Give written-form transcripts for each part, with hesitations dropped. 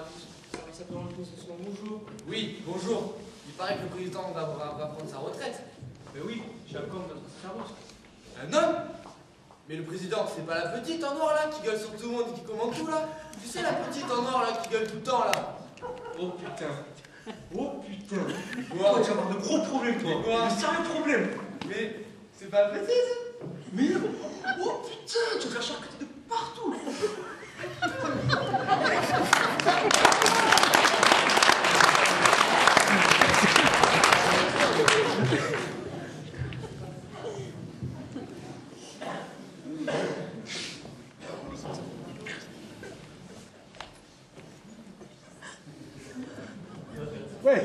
Ça peut rentrer ce soir. Bonjour. Oui, bonjour. Il paraît que le président va prendre sa retraite. Mais oui, Jacob, notre sacerdoce. Un homme? Mais le président, c'est pas la petite en noir là qui gueule sur tout le monde et qui commande tout là? Tu sais la petite en noir là qui gueule tout le temps là? Oh putain. Oh putain. Quoi? Oh, tu vas avoir de gros problèmes toi. Quoi? De sérieux problèmes. Mais c'est pas petit ça? Mais oh putain, tu vas faire charcuter de partout. Ouais.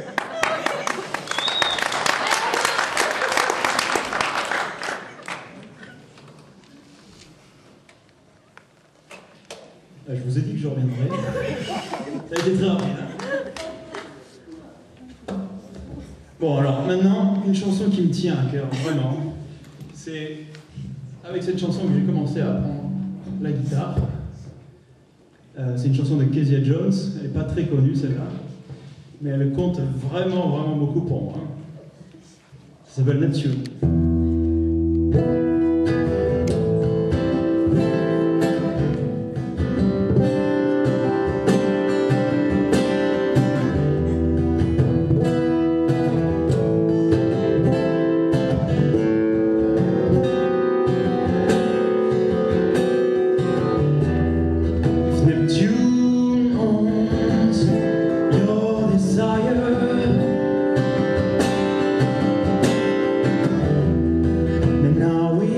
Je vous ai dit que je reviendrais. Ça a été très rapide. Bon, alors maintenant, une chanson qui me tient à cœur, vraiment. C'est avec cette chanson que j'ai commencé à apprendre la guitare. C'est une chanson de Kezia Jones. Elle n'est pas très connue, celle-là. Mais elle compte vraiment, vraiment beaucoup pour moi. Ça s'appelle Neptune. Now we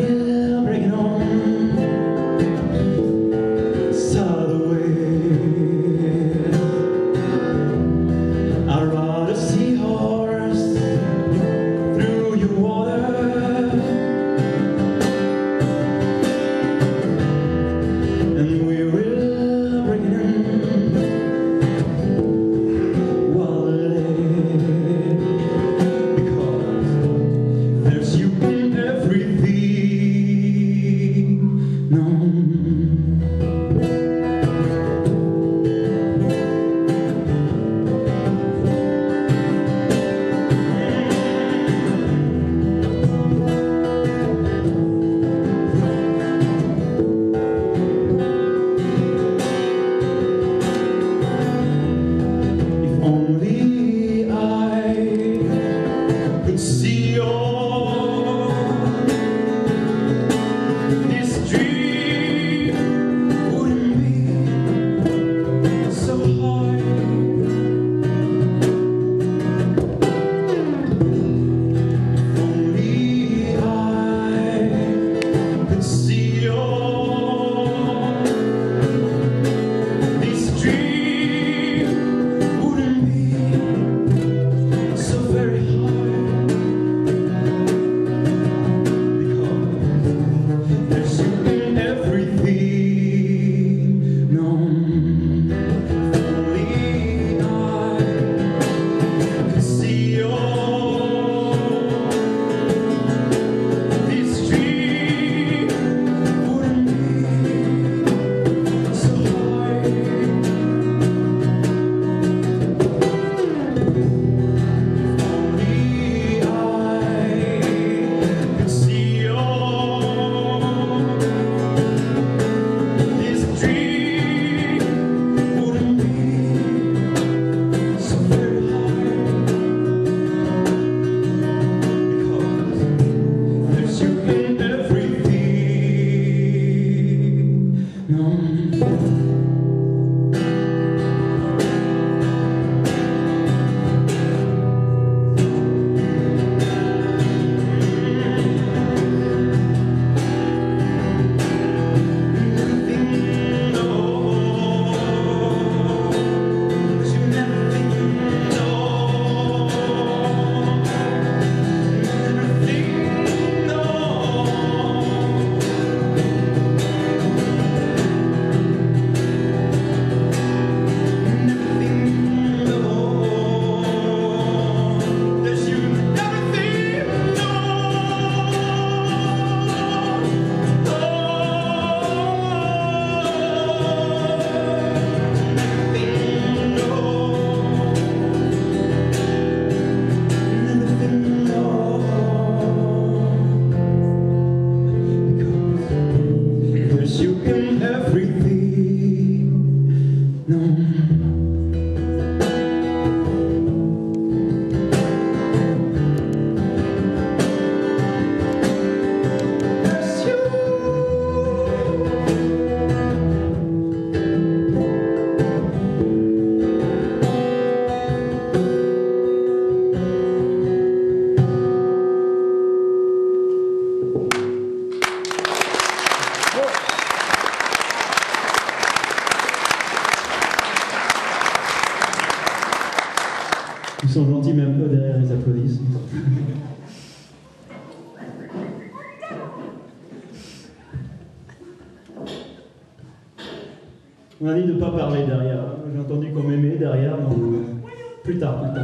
On a dit de ne pas parler derrière. J'ai entendu qu'on m'aimait derrière, donc plus tard, plus tard.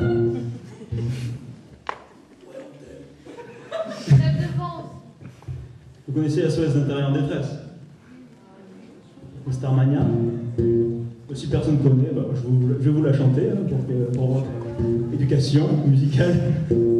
Rêve de France. Vous connaissez la SOS d'intérieur en détresse? Le Starmania? Si personne ne connaît, bah, je vais vous la chanter pour votre éducation musicale.